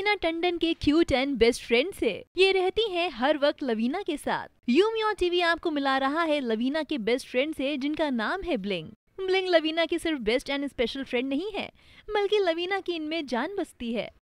लवीना टंडन के cute and best friend से। ये रहती हैं हर वक्त लवीना के साथ। यूमिया टीवी आपको मिला रहा है लवीना के बेस्ट फ्रेंड से, जिनका नाम है ब्लिंग। ब्लिंग लवीना की सिर्फ बेस्ट एंड स्पेशल फ्रेंड नहीं है, बल्कि लवीना की इनमें जान बसती है।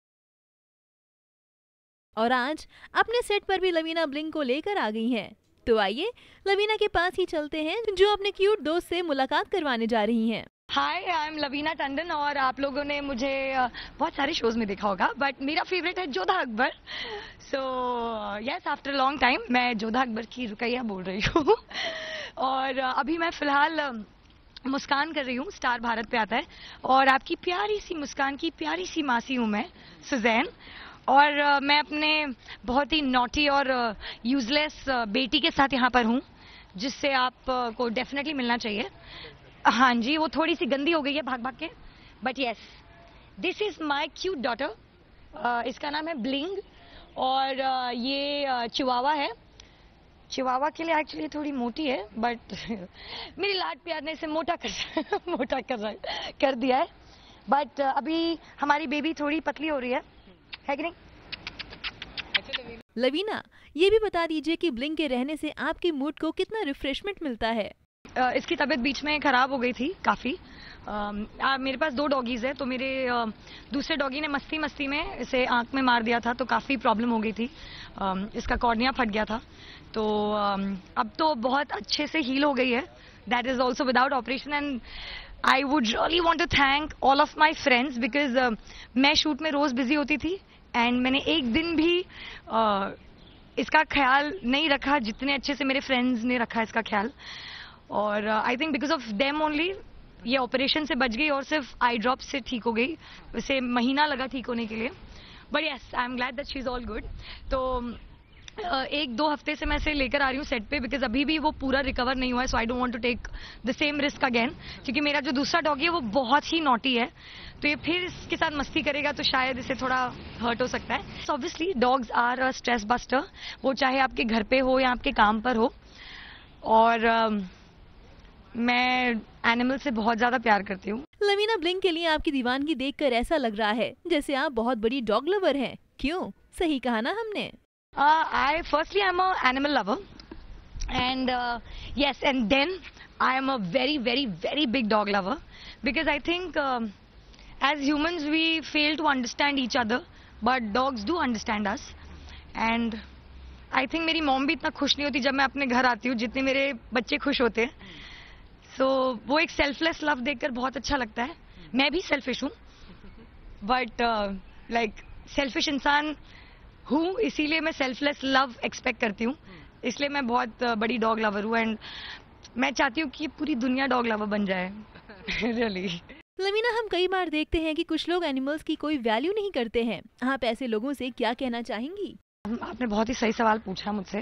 और आज अपने सेट पर भी लवीना ब्लिंग को लेकर आ गई हैं। तो आइए लवीना के पास ही चलते हैं, जो अपने क्यूट दोस्त से मुलाकात करवाने जा रही हैं। Hi, I am Lavina Tandon और आप लोगों ने मुझे बहुत सारे शोज में देखा होगा, बट मेरा फेवरेट है Jodha Akbar. So yes, after long time मैं जोधा अकबर की रुकैया बोल रही हूँ। और अभी मैं फिलहाल मुस्कान कर रही हूँ, स्टार भारत पे आता है। और आपकी प्यारी सी मुस्कान की प्यारी सी मासी हूँ मैं, सुजैन। और मैं अपने बहुत ही नॉटी और यूजलेस बेटी के साथ यहाँ पर हूँ, जिससे आपको डेफिनेटली मिलना चाहिए। हाँ जी, वो थोड़ी सी गंदी हो गई है भाग भाग के, but yes, this is my cute daughter. इसका नाम है ब्लिंग और ये चिवावा है। चिवावा के लिए एक्चुअली थोड़ी मोटी है, बट मेरी लाड प्यार ने इसे मोटा कर दिया है। बट अभी हमारी बेबी थोड़ी पतली हो रही है कि नहीं? लवीना, ये भी बता दीजिए कि ब्लिंग के रहने से आपके मूड को कितना रिफ्रेशमेंट मिलता है। इसकी तबीयत बीच में खराब हो गई थी काफी। मेरे पास 2 डॉगीज है, तो मेरे दूसरे डॉगी ने मस्ती मस्ती में इसे आंख में मार दिया था, तो काफी प्रॉब्लम हो गई थी। इसका कॉर्निया फट गया था, तो अब तो बहुत अच्छे से हील हो गई है। That is also without operation. And I would really want to thank all of my friends, because मैं शूट में रोज बिजी होती थी एंड मैंने एक दिन भी इसका ख्याल नहीं रखा जितने अच्छे से मेरे फ्रेंड्स ने रखा इसका ख्याल। और I think because of them only ये ऑपरेशन से बच गई और सिर्फ आई ड्रॉप से ठीक हो गई। उसे महीना लगा ठीक होने के लिए, but yes, I am glad that she is all good. तो 1-2 हफ्ते से मैं इसे लेकर आ रही हूँ सेट पे, बिकॉज अभी भी वो पूरा रिकवर नहीं हुआ है। So I don't want to take the same risk again, क्योंकि मेरा जो दूसरा डॉगी है वो बहुत ही नॉटी है, तो ये फिर इसके साथ मस्ती करेगा तो शायद इसे थोड़ा हर्ट हो सकता है। So obviously dogs are a stress buster, वो चाहे आपके घर पे हो या आपके काम पर हो। और मैं एनिमल से बहुत ज्यादा प्यार करती हूँ। लवीना, ब्लिंग के लिए आपकी दीवानगी देखकर ऐसा लग रहा है जैसे आप बहुत बड़ी डॉग लवर हैं। क्यों? सही कहा ना हमने? Firstly, I'm an animal lover, and yes, and then I am a very, very, very big dog lover, because I think as humans we fail to understand each other, but dogs do understand us. And I think मेरी mom भी इतना खुश नहीं होती जब मैं अपने घर आती हूँ जितने मेरे बच्चे खुश होते हैं। So वो एक सेल्फलेस लव देखकर बहुत अच्छा लगता है। मैं भी सेल्फिश हूँ, बट लाइक सेल्फिश इंसान हूँ, इसीलिए मैं सेल्फलेस लव एक्सपेक्ट करती हूँ। इसलिए मैं बहुत बड़ी डॉग लवर हूँ एंड मैं चाहती हूँ कि पूरी दुनिया डॉग लवर बन जाए। रियली लवीना, हम कई बार देखते हैं कि कुछ लोग एनिमल्स की कोई वैल्यू नहीं करते हैं। आप ऐसे लोगों से क्या कहना चाहेंगी? आपने बहुत ही सही सवाल पूछा मुझसे।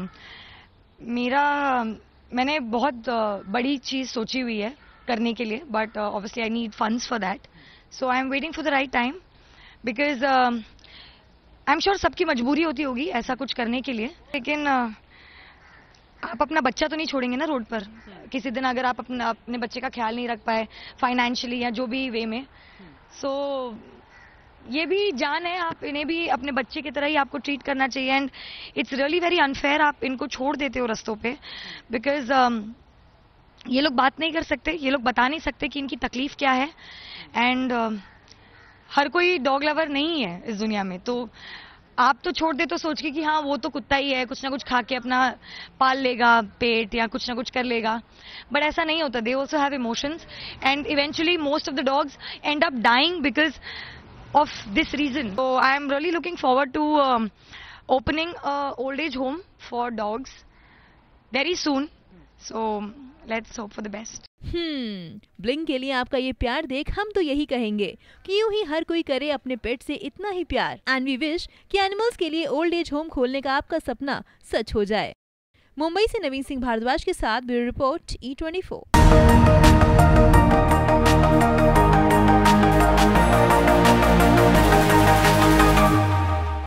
मैंने बहुत बड़ी चीज सोची हुई है करने के लिए, but obviously I need funds for that. So I am waiting for the right time, because I am sure सबकी मजबूरी होती होगी ऐसा कुछ करने के लिए, लेकिन आप अपना बच्चा तो नहीं छोड़ेंगे ना रोड पर। किसी दिन अगर आप अपने बच्चे का ख्याल नहीं रख पाए फाइनेंशियली या जो भी वे में, सो ये भी जान है, आप इन्हें भी अपने बच्चे की तरह ही आपको ट्रीट करना चाहिए। And it's really very unfair आप इनको छोड़ देते हो रास्तों पे, बिकॉज ये लोग बात नहीं कर सकते, ये लोग बता नहीं सकते कि इनकी तकलीफ क्या है। एंड हर कोई डॉग लवर नहीं है इस दुनिया में, तो आप तो छोड़ दे तो सोच के कि हाँ वो तो कुत्ता ही है, कुछ ना कुछ खा के अपना पाल लेगा पेट या कुछ ना कुछ कर लेगा, बट ऐसा नहीं होता। They also have emotions and eventually most of the dogs end up dying because of this reason. So I am really looking forward to opening a old age home for dogs very soon. So let's hope for the best. Bling के लिए आपका ये प्यार देख हम तो यही कहेंगे कि यूं ही हर कोई करे अपने पेट से इतना ही प्यार। एंड वी विश कि एनिमल्स के लिए ओल्ड एज होम खोलने का आपका सपना सच हो जाए। मुंबई से नवीन सिंह भारद्वाज के साथ ब्यूरो रिपोर्ट E24।